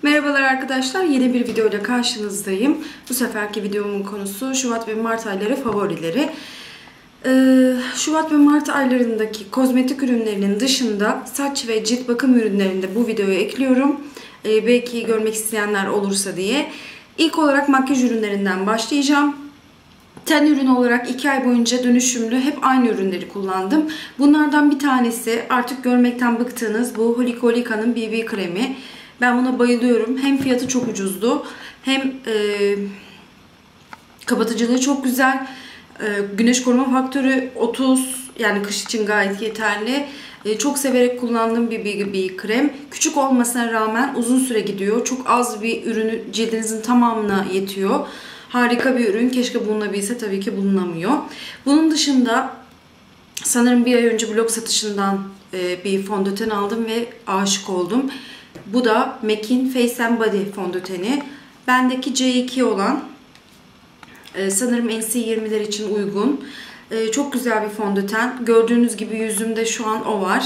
Merhabalar arkadaşlar, yeni bir video ile karşınızdayım. Bu seferki videomun konusu Şubat ve Mart ayları favorileri. Şubat ve Mart aylarındaki kozmetik ürünlerinin dışında saç ve cilt bakım ürünlerini de bu videoya ekliyorum. Belki görmek isteyenler olursa diye. İlk olarak makyaj ürünlerinden başlayacağım. Ten ürünü olarak 2 ay boyunca dönüşümlü hep aynı ürünleri kullandım. Bunlardan bir tanesi artık görmekten bıktığınız bu Holicolica'nın BB kremi. Ben buna bayılıyorum. Hem fiyatı çok ucuzdu hem kapatıcılığı çok güzel. Güneş koruma faktörü 30, yani kış için gayet yeterli. Çok severek kullandığım bir BB krem. Küçük olmasına rağmen uzun süre gidiyor. Çok az bir ürünü cildinizin tamamına yetiyor. Harika bir ürün. Keşke bulunabilse, tabii ki bulunamıyor. Bunun dışında sanırım bir ay önce blog satışından bir fondöten aldım ve aşık oldum. Bu da MAC'in Face and Body fondöteni. Bendeki C2 olan, sanırım NC20'ler için uygun. Çok güzel bir fondöten. Gördüğünüz gibi yüzümde şu an o var.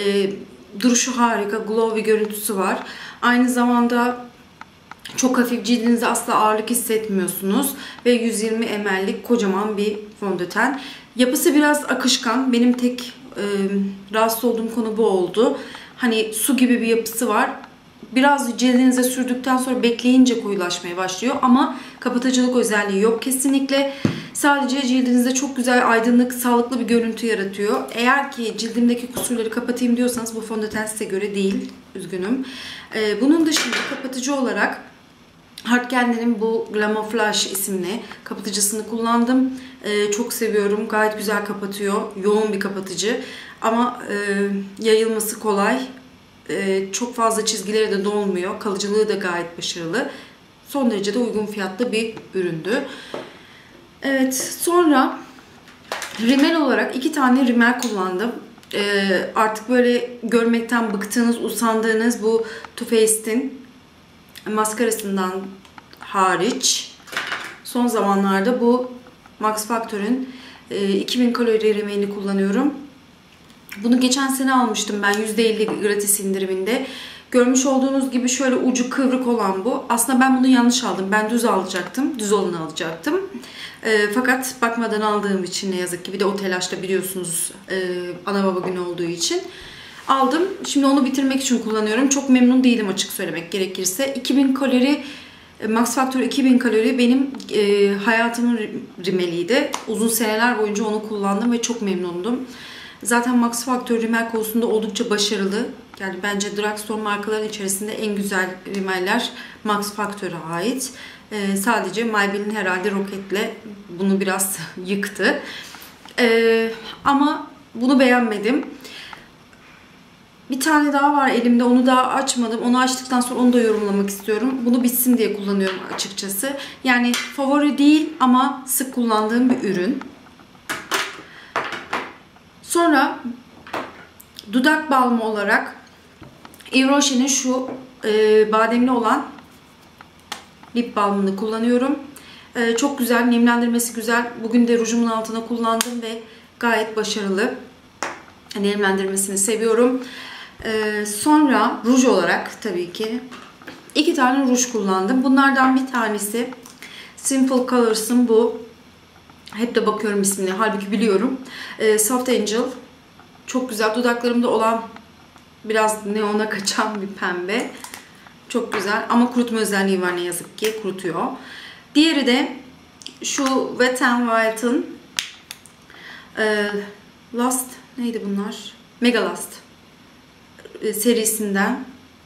Duruşu harika, glow bir görüntüsü var. Aynı zamanda çok hafif, cildinizde asla ağırlık hissetmiyorsunuz. Ve 120 ml'lik kocaman bir fondöten. Yapısı biraz akışkan. Benim tek rahatsız olduğum konu bu oldu. Hani su gibi bir yapısı var. Biraz cildinize sürdükten sonra bekleyince koyulaşmaya başlıyor. Ama kapatıcılık özelliği yok kesinlikle. Sadece cildinizde çok güzel, aydınlık, sağlıklı bir görüntü yaratıyor. Eğer ki cildimdeki kusurları kapatayım diyorsanız bu fondöten size göre değil. Üzgünüm. Bunun dışında kapatıcı olarak Hard Candy'nin bu Glamouflage isimli kapatıcısını kullandım. Çok seviyorum. Gayet güzel kapatıyor. Yoğun bir kapatıcı. Ama yayılması kolay. Çok fazla çizgileri de dolmuyor. Kalıcılığı da gayet başarılı. Son derece de uygun fiyatlı bir üründü. Evet, sonra rimel olarak 2 tane rimel kullandım. Artık böyle görmekten bıktığınız, usandığınız bu Too Faced'in maskarasından hariç son zamanlarda bu Max Factor'ın 2000 kalori rimelini kullanıyorum. Bunu geçen sene almıştım ben %50 gratis indiriminde. Görmüş olduğunuz gibi şöyle ucu kıvrık olan bu. Aslında ben bunu yanlış aldım. Ben düz alacaktım. Düz olanı alacaktım. Fakat bakmadan aldığım için ne yazık ki. Bir de o telaşla, biliyorsunuz, ana baba günü olduğu için aldım. Şimdi onu bitirmek için kullanıyorum. Çok memnun değilim açık söylemek gerekirse. 2000 kalori, Max Factor 2000 kalori benim hayatımın rimeliydi. Uzun seneler boyunca onu kullandım ve çok memnundum. Zaten Max Factor rimel konusunda oldukça başarılı. Yani bence drugstore markaların içerisinde en güzel rimeller Max Factor'a ait. Sadece Maybelline herhalde roketle bunu biraz yıktı. Ama bunu beğenmedim. Bir tane daha var elimde, onu daha açmadım. Onu açtıktan sonra onu da yorumlamak istiyorum. Bunu bitsin diye kullanıyorum açıkçası. Yani favori değil ama sık kullandığım bir ürün. Sonra dudak balmı olarak Yves Rocher'in şu bademli olan lip balmını kullanıyorum. Çok güzel, nemlendirmesi güzel. Bugün de rujumun altına kullandım ve gayet başarılı. Nemlendirmesini seviyorum. Sonra ruj olarak tabii ki 2 tane ruj kullandım. Bunlardan bir tanesi Simple Colors'ın bu. Hep de bakıyorum ismini. Halbuki biliyorum. Soft Angel. Çok güzel. Dudaklarımda olan biraz neona kaçan bir pembe. Çok güzel. Ama kurutma özelliği var ne yazık ki. Kurutuyor. Diğeri de şu Wet n Wild'ın Last neydi bunlar? Mega Last serisinden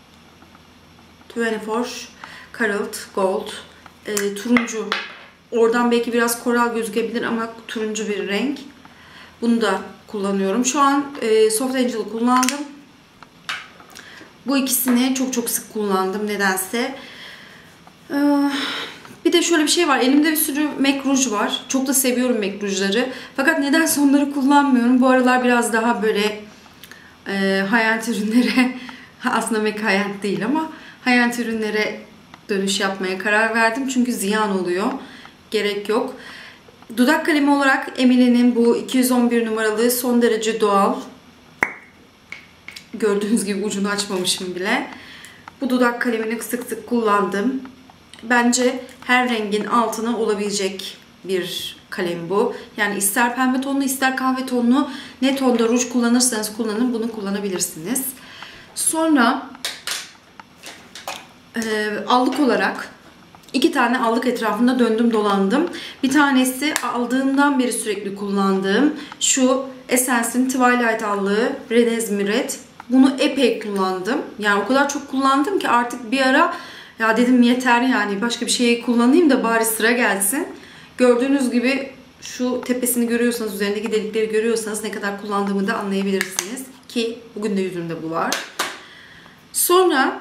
24 Karat Gold turuncu. Oradan belki biraz koral gözükebilir ama turuncu bir renk. Bunu da kullanıyorum. Şu an Soft Angel'ı kullandım. Bu ikisini çok sık kullandım nedense. Bir de şöyle bir şey var. Elimde bir sürü MAC ruj var. Çok da seviyorum MAC rujları. Fakat nedense onları kullanmıyorum. Bu aralar biraz daha böyle high-end ürünlere, aslında MAC high-end değil ama high-end ürünlere dönüş yapmaya karar verdim. Çünkü ziyan oluyor. Gerek yok. Dudak kalemi olarak Emily'nin bu 211 numaralı son derece doğal. Gördüğünüz gibi ucunu açmamışım bile. Bu dudak kalemini sık sık kullandım. Bence her rengin altına olabilecek bir kalem bu. Yani ister pembe tonlu ister kahve tonlu ne tonda ruj kullanırsanız kullanın, bunu kullanabilirsiniz. Sonra allık olarak 2 tane allık etrafında döndüm dolandım. Bir tanesi aldığımdan beri sürekli kullandığım şu Essence'in Twilight allığı Renez Miret. Bunu epey kullandım. Yani o kadar çok kullandım ki artık bir ara ya dedim yeter yani başka bir şey kullanayım da bari sıra gelsin. Gördüğünüz gibi şu tepesini görüyorsanız, üzerindeki delikleri görüyorsanız ne kadar kullandığımı da anlayabilirsiniz. Ki bugün de yüzümde bu var. Sonra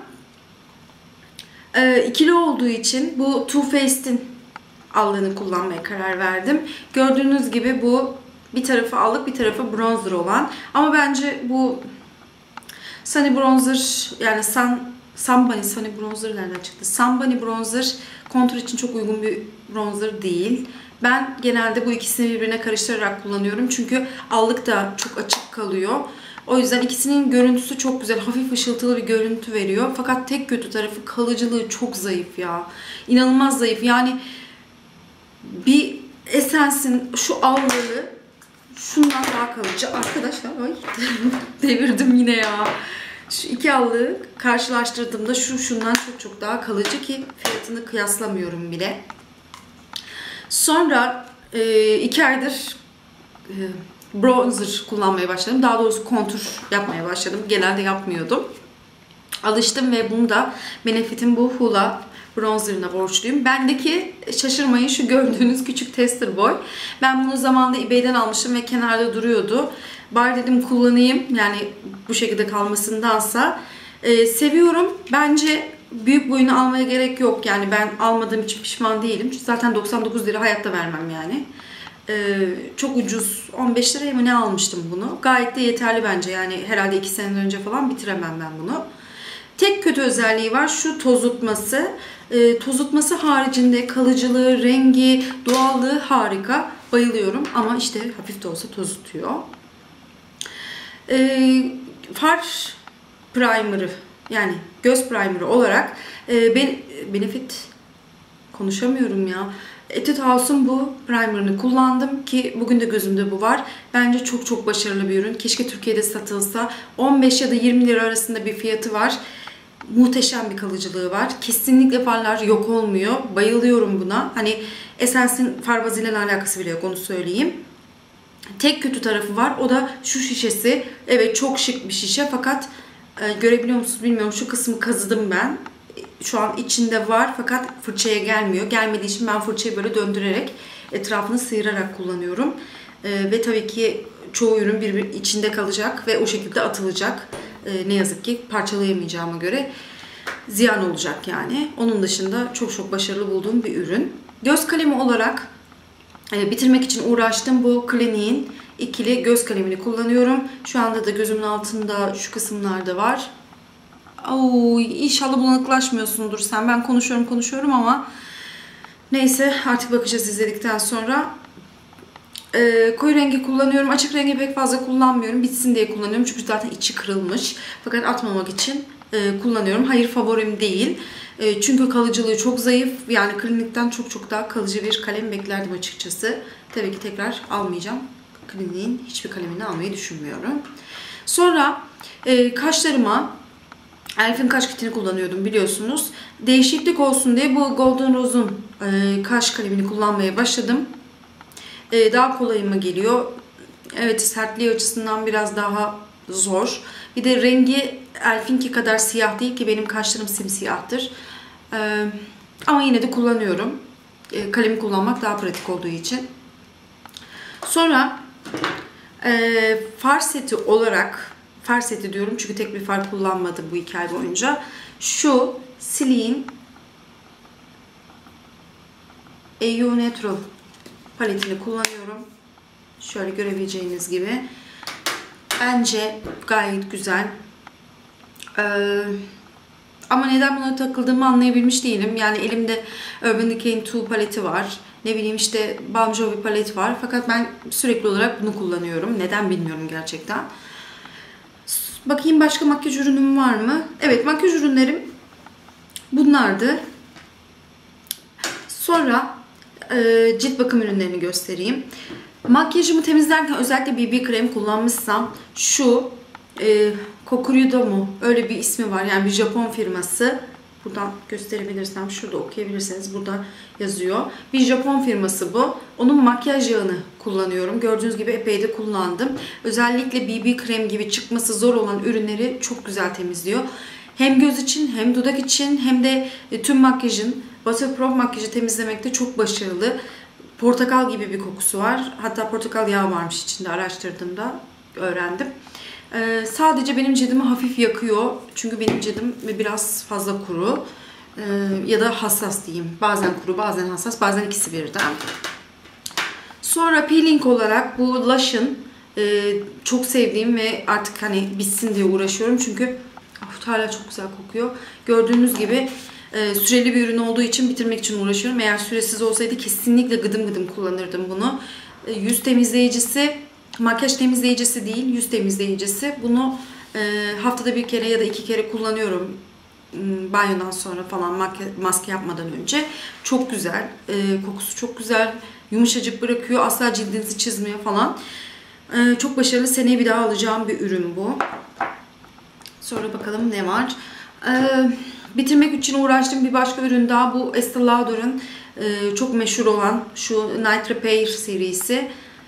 ikili olduğu için bu Too Faced'in allığını kullanmaya karar verdim. Gördüğünüz gibi bu bir tarafı allık bir tarafı bronzer olan. Ama bence bu Sunny Bronzer yani Sunny Bronzer nereden çıktı? Sunny Bronzer kontur için çok uygun bir bronzer değil. Ben genelde bu ikisini birbirine karıştırarak kullanıyorum. Çünkü allık da çok açık kalıyor. O yüzden ikisinin görüntüsü çok güzel. Hafif ışıltılı bir görüntü veriyor. Fakat tek kötü tarafı kalıcılığı çok zayıf ya. İnanılmaz zayıf. Yani bir Essence'in şu allığı şundan daha kalıcı. Arkadaşlar ay devirdim yine ya. Şu iki allığı karşılaştırdığımda şundan çok daha kalıcı ki fiyatını kıyaslamıyorum bile. Sonra 2 aydır bronzer kullanmaya başladım. Daha doğrusu kontur yapmaya başladım. Genelde yapmıyordum. Alıştım ve bunu da Benefit'in bu Hoola bronzerına borçluyum. Bendeki şaşırmayın şu gördüğünüz küçük tester boy. Ben bunu zamanında eBay'den almıştım ve kenarda duruyordu. Bari dedim kullanayım. Yani bu şekilde kalmasındansa. Seviyorum. Bence büyük boyunu almaya gerek yok. Yani ben almadığım için pişman değilim. Zaten 99 lira hayatta vermem yani. Çok ucuz. 15 liraya mı ne almıştım bunu. Gayet de yeterli bence. Yani herhalde 2 sene önce falan bitiremem ben bunu. Tek kötü özelliği var. Şu tozutması. Tozutması haricinde kalıcılığı, rengi, doğallığı harika. Bayılıyorum. Ama işte hafif de olsa tozutuyor. Far primer'ı yani göz primer'ı olarak Benefit konuşamıyorum ya. Etude House'un bu primer'ını kullandım ki bugün de gözümde bu var. Bence çok başarılı bir ürün. Keşke Türkiye'de satılsa. 15 ya da 20 lira arasında bir fiyatı var. Muhteşem bir kalıcılığı var. Kesinlikle farlar yok olmuyor. Bayılıyorum buna. Hani Essence'in far bazıyla alakası bile yok onu söyleyeyim. Tek kötü tarafı var. O da şu şişesi. Evet çok şık bir şişe fakat görebiliyor musunuz bilmiyorum. Şu kısmı kazıdım ben. Şu an içinde var fakat fırçaya gelmiyor. Gelmediği için ben fırçayı böyle döndürerek etrafını sıyırarak kullanıyorum. Ve tabii ki çoğu ürün birbirinin içinde kalacak ve o şekilde atılacak. Ne yazık ki parçalayamayacağıma göre ziyan olacak yani. Onun dışında çok başarılı bulduğum bir ürün. Göz kalemi olarak bitirmek için uğraştım. Bu Clinique'in ikili göz kalemini kullanıyorum. Şu anda da gözümün altında şu kısımlarda var. İnşallah bulanıklaşmıyorsundur sen. Ben konuşuyorum ama neyse artık bakacağız izledikten sonra. Koyu rengi kullanıyorum. Açık rengi pek fazla kullanmıyorum. Bitsin diye kullanıyorum. Çünkü zaten içi kırılmış. Fakat atmamak için kullanıyorum. Hayır favorim değil. Çünkü kalıcılığı çok zayıf. Yani Clinique'den çok daha kalıcı bir kalem beklerdim açıkçası. Tabii ki tekrar almayacağım. Clinique'in hiçbir kalemini almayı düşünmüyorum. Sonra kaşlarıma Elf'in kaş kitini kullanıyordum biliyorsunuz. Değişiklik olsun diye bu Golden Rose'un kaş kalemini kullanmaya başladım. Daha kolayıma geliyor. Evet sertliği açısından biraz daha zor. Bir de rengi Elf'inki kadar siyah değil ki benim kaşlarım simsiyahtır. Ama yine de kullanıyorum. Kalemi kullanmak daha pratik olduğu için. Sonra far seti olarak far seti diyorum çünkü tek bir far kullanmadım bu 2 ay boyunca. Şu Silene'in EU Natural paletini kullanıyorum. Şöyle görebileceğiniz gibi. Bence gayet güzel. Ama neden buna takıldığımı anlayabilmiş değilim. Yani elimde Urban Decay'in 2 paleti var. Ne bileyim işte Balm Jovi palet var. Fakat ben sürekli olarak bunu kullanıyorum. Neden bilmiyorum gerçekten. Bakayım başka makyaj ürünüm var mı? Evet makyaj ürünlerim Bunlardı. Sonra cilt bakım ürünlerini göstereyim. Makyajımı temizlerken özellikle BB krem kullanmışsam şu Kokuryuda mu? Öyle bir ismi var. Yani bir Japon firması. Buradan gösterebilirsem, şurada okuyabilirseniz burada yazıyor. Bir Japon firması bu. Onun makyaj yağını kullanıyorum. Gördüğünüz gibi epey de kullandım. Özellikle BB krem gibi çıkması zor olan ürünleri çok güzel temizliyor. Hem göz için hem dudak için hem de tüm makyajın, waterproof makyajı temizlemekte çok başarılı. Portakal gibi bir kokusu var. Hatta portakal yağı varmış içinde, araştırdığımda öğrendim. Sadece benim cildimi hafif yakıyor. Çünkü benim cildim biraz fazla kuru. Ya da hassas diyeyim. Bazen kuru, bazen hassas, bazen ikisi birden. Sonra peeling olarak bu Lush'ın çok sevdiğim ve artık hani bitsin diye uğraşıyorum. Çünkü hala çok güzel kokuyor. Gördüğünüz gibi süreli bir ürün olduğu için bitirmek için uğraşıyorum. Eğer süresiz olsaydı kesinlikle gıdım gıdım kullanırdım bunu. Yüz temizleyicisi, makyaj temizleyicisi değil, yüz temizleyicisi. Bunu haftada bir kere ya da 2 kere kullanıyorum. Banyodan sonra falan, maske yapmadan önce. Çok güzel. Kokusu çok güzel. Yumuşacık bırakıyor. Asla cildinizi çizmiyor falan. Çok başarılı. Seneye bir daha alacağım bir ürün bu. Sonra bakalım ne var. Bitirmek için uğraştığım bir başka ürün daha. Bu Estee Lauder'ın çok meşhur olan şu Night Repair serisi.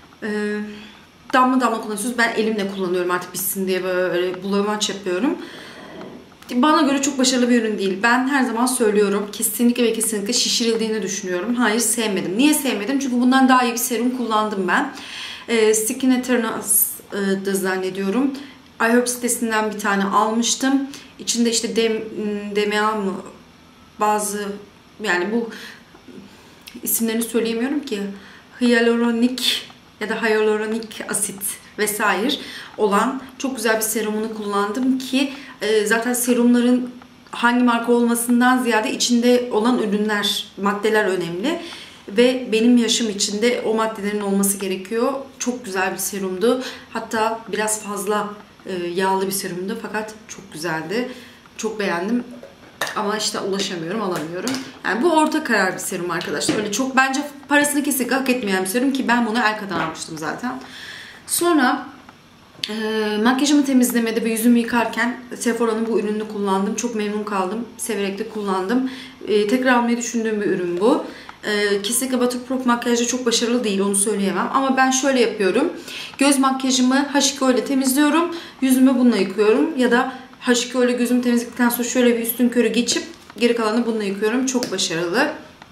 Damla damla kullanıyorsunuz. Ben elimle kullanıyorum artık bitsin diye, böyle bulamaç yapıyorum. Bana göre çok başarılı bir ürün değil. Ben her zaman söylüyorum. Kesinlikle ve kesinlikle şişirildiğini düşünüyorum. Hayır, sevmedim. Niye sevmedim? Çünkü bundan daha iyi bir serum kullandım ben. Skin Eternal'da zannediyorum. iHerb sitesinden bir tane almıştım. İçinde işte DMA mı, bazı, yani bu isimlerini söyleyemiyorum ki. Hyaluronik ya da hyaluronik asit vesaire olan çok güzel bir serumunu kullandım ki zaten serumların hangi marka olmasından ziyade içinde olan ürünler, maddeler önemli. Ve benim yaşım içinde o maddelerin olması gerekiyor. Çok güzel bir serumdu. Hatta biraz fazla yağlı bir serumdu fakat çok güzeldi. Çok beğendim. Ama işte ulaşamıyorum, alamıyorum. Yani bu orta karar bir serum arkadaşlar. Öyle çok, bence parasını kesinlikle hak etmeyen bir serum ki ben bunu Elka'dan almıştım zaten. Sonra makyajımı temizlemede ve yüzümü yıkarken Sephora'nın bu ürününü kullandım. Çok memnun kaldım. Severek de kullandım. Tekrar almayı düşündüğüm bir ürün bu. Kesinlikle waterproof makyajda çok başarılı değil, onu söyleyemem. Ama ben şöyle yapıyorum. Göz makyajımı H2O ile temizliyorum. Yüzümü bununla yıkıyorum. Ya da H2O ile gözümü temizledikten sonra şöyle bir üstün körü geçip geri kalanı bununla yıkıyorum. Çok başarılı.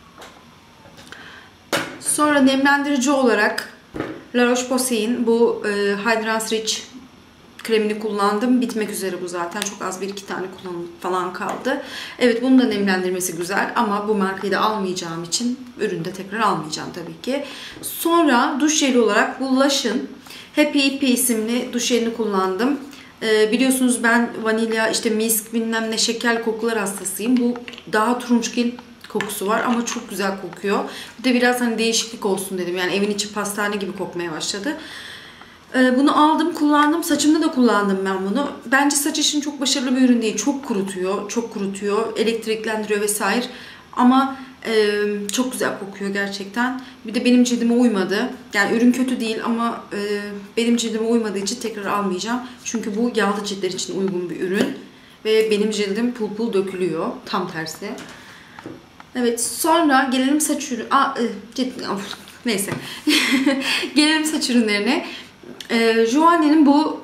Sonra nemlendirici olarak La Roche-Posay'in bu Hydrance Rich kremini kullandım. Bitmek üzere bu zaten. Çok az, 1-2 tane kullanım falan kaldı. Evet, bunun da nemlendirmesi güzel ama bu markayı da almayacağım için üründe tekrar almayacağım tabii ki. Sonra duş jeli olarak bu Lush'ın Happy Hippie isimli duş jelini kullandım. Biliyorsunuz ben vanilya, işte misk, bilmem ne şeker kokular hastasıyım. Bu daha turunçgil kokusu var ama çok güzel kokuyor. Bir de biraz hani değişiklik olsun dedim. Yani evin içi pastane gibi kokmaya başladı. Bunu aldım, kullandım. Saçımda da kullandım ben bunu. Bence saç için çok başarılı bir ürün değil. Çok kurutuyor, çok kurutuyor, elektriklendiriyor vesaire. Ama çok güzel kokuyor gerçekten. Bir de benim cildime uymadı. Yani ürün kötü değil ama benim cildime uymadığı için tekrar almayacağım. Çünkü bu yağlı ciltler için uygun bir ürün. Ve benim cildim pul pul dökülüyor. Tam tersi. Evet, sonra gelelim saç ürün... neyse. Gelelim saç ürünlerine. Joanne'nin bu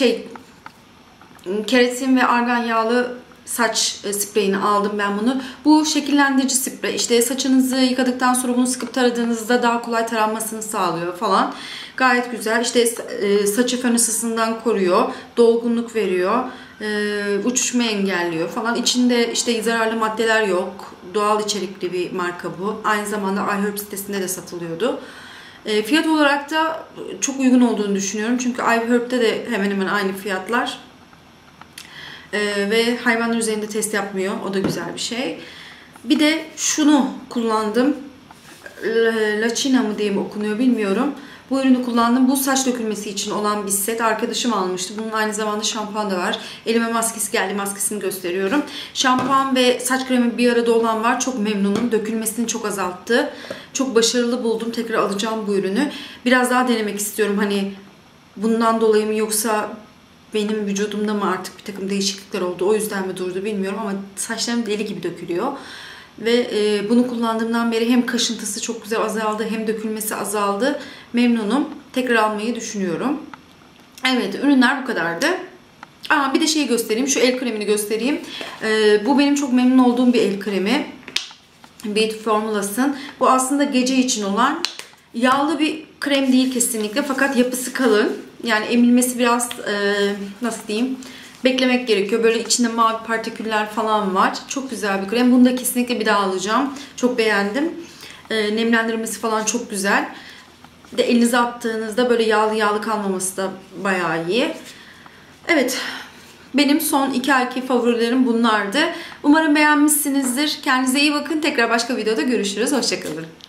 keratin ve argan yağlı saç spreyini aldım ben bunu. Bu şekillendirici sprey. İşte saçınızı yıkadıktan sonra bunu sıkıp taradığınızda daha kolay taranmasını sağlıyor falan. Gayet güzel. İşte saçı fön ısısından koruyor. Dolgunluk veriyor. Uçuşmayı engelliyor falan. İçinde işte zararlı maddeler yok. Doğal içerikli bir marka bu. Aynı zamanda iHerb sitesinde de satılıyordu. Fiyat olarak da çok uygun olduğunu düşünüyorum. Çünkü iHerb'de de hemen hemen aynı fiyatlar. Ve hayvanlar üzerinde test yapmıyor. O da güzel bir şey. Bir de şunu kullandım. Lacina mı diye mi okunuyor bilmiyorum. Bu ürünü kullandım. Bu saç dökülmesi için olan bir set. Arkadaşım almıştı. Bunun aynı zamanda şampuan da var. Elime maskesi geldi. Maskesini gösteriyorum. Şampuan ve saç kremi bir arada olan var. Çok memnunum. Dökülmesini çok azalttı. Çok başarılı buldum. Tekrar alacağım bu ürünü. Biraz daha denemek istiyorum. Hani bundan dolayı mı yoksa benim vücudumda mı artık bir takım değişiklikler oldu. O yüzden mi durdu bilmiyorum ama saçlarım deli gibi dökülüyor. Ve bunu kullandığımdan beri hem kaşıntısı çok güzel azaldı hem dökülmesi azaldı. Memnunum. Tekrar almayı düşünüyorum. Evet, ürünler bu kadardı. Bir de şeyi göstereyim. Şu el kremini göstereyim. Bu benim çok memnun olduğum bir el kremi. Beauty Formulas'ın. Bu aslında gece için olan yağlı bir krem değil kesinlikle. Fakat yapısı kalın. Yani emilmesi biraz nasıl diyeyim, beklemek gerekiyor. Böyle içinde mavi partiküller falan var. Çok güzel bir krem. Bunu da kesinlikle bir daha alacağım. Çok beğendim. Nemlendirmesi falan çok güzel. Bir de elinize attığınızda böyle yağlı yağlı kalmaması da bayağı iyi. Evet. Benim son 2 ayki favorilerim bunlardı. Umarım beğenmişsinizdir. Kendinize iyi bakın. Tekrar başka videoda görüşürüz. Hoşça kalın.